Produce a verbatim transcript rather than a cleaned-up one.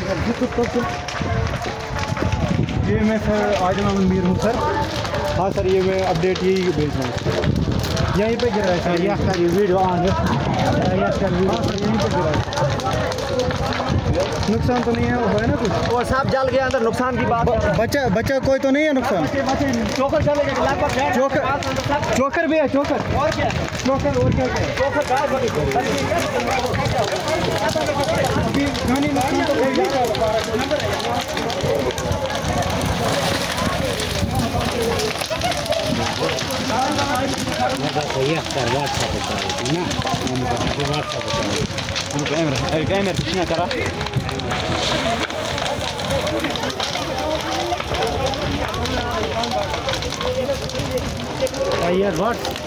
ये मैं सर आजम अमीर हूँ सर। हाँ सर, ये मैं अपडेट यही भेज रहा हूँ। यहीं पे गिरा है सर, यह सर ये वीडियो ऑन है। यह सर वीडियो सर यहीं पे गिरा है। नुकसान तो नहीं है, वो है ना कुछ? और सब जल गया अंदर, नुकसान की बात। बच्चा बच्चा कोई तो नहीं है नुकसान? चोकर चलेगा लगभग। चोकर चोकर भी है, चोकर और क्या चोकर और क्या क्या चोकर गाय अभी जानी नुकसान तो कोई नहीं। यार व्हाट